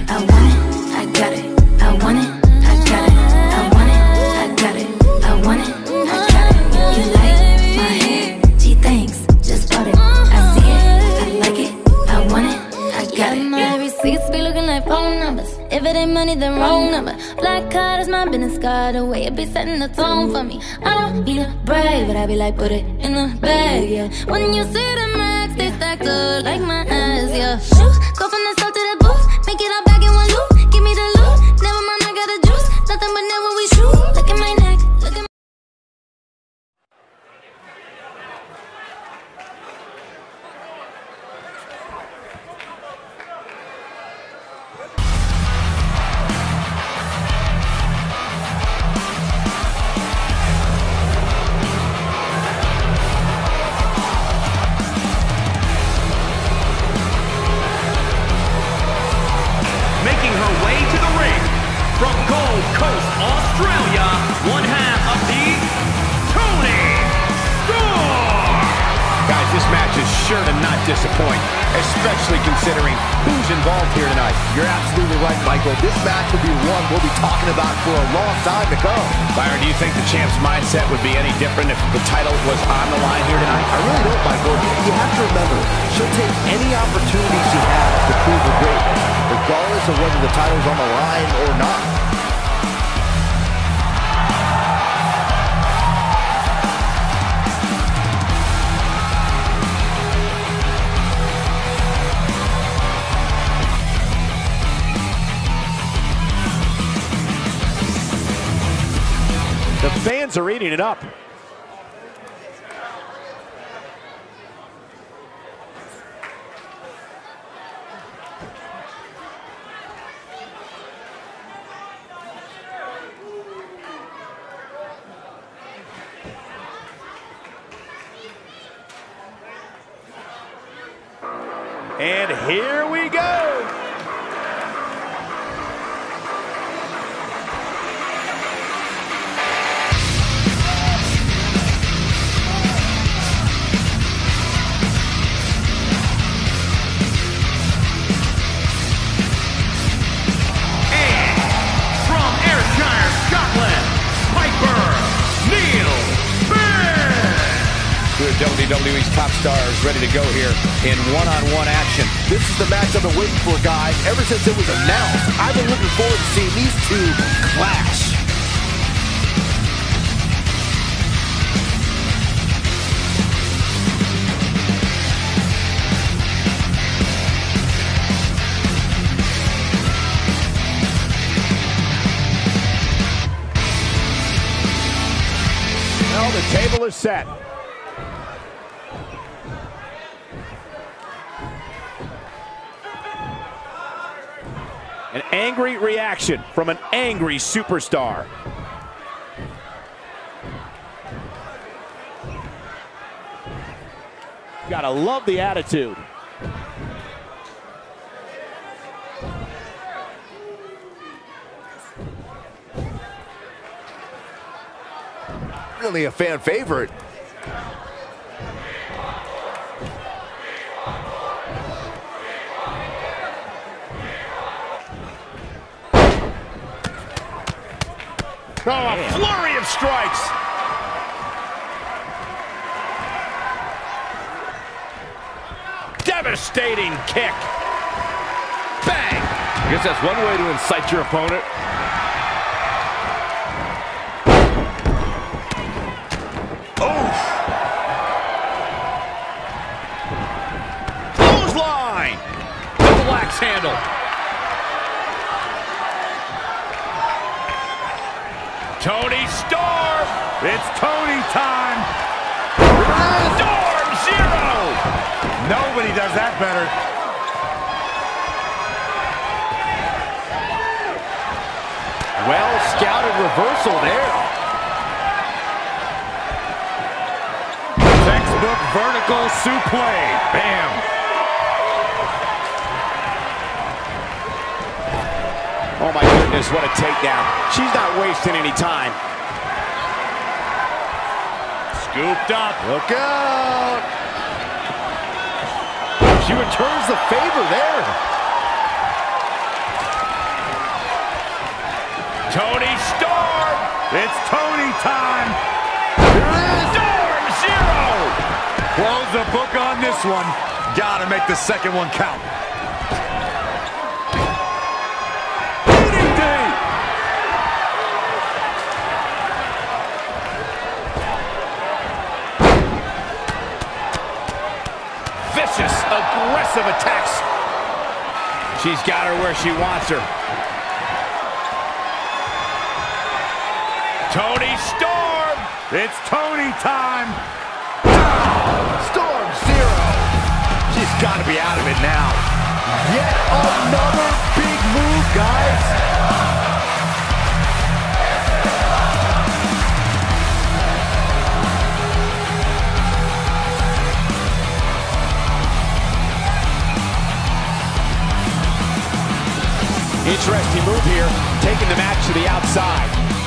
I want it, I got it. I want it, I got it. I want it, I got it. I want it, I got it. You like my hair? Gee, thanks, just bought it. I see it, I like it. I want it, I got it. My receipts be looking like phone numbers. If it ain't money, then wrong number. Black card is my business card. The way it be setting the tone for me. I don't need a brag, but I be like, put it in the bag, yeah. When you see the max, they stacked up like my ass, yeah. Shoot, go from the south to the booth. Make it all back in one loop. Give me the loot. Never mind, I got the juice. Nothing but never we shoot. Look at my neck. Look at my making her way to the ring from Gold Coast, Australia, one half of the Toni Storm. Guys, this match is sure to not disappoint, especially considering who's involved here tonight. You're absolutely right, Michael. This match will be one we'll be talking about for a long time to come. Byron, do you think the champ's mindset would be any different if the title was on the line here tonight? I really don't, Michael. You have to remember, she'll take any opportunity she has to prove her greatness, regardless of whether the title's on the line or not. The fans are eating it up. And here we go. WWE's top stars ready to go here in one-on-one action. This is the match I've been waiting for, guys. Ever since it was announced, I've been looking forward to seeing these two clash. Well, the table is set. An angry reaction from an angry superstar. Gotta love the attitude. Really a fan favorite. Oh, a flurry of strikes. Devastating kick. Bang. I guess that's one way to incite your opponent. Oof. Clothesline. Double axe handle. Toni Storm! It's Toni time! Storm Zero! Nobody does that better. Well scouted reversal there. Textbook vertical suplex. Bam! Oh my goodness, what a takedown. She's not wasting any time. Scooped up. Look out! She returns the favor there. Toni Storm! It's Toni time! Storm Zero! Close the book on this one. Gotta make the second one count. DDT! Vicious, aggressive attacks. She's got her where she wants her. Toni Storm! It's Toni time! Storm Zero. She's got to be out of it now. Yet another big move, guys. Interesting move here, taking the match to the outside.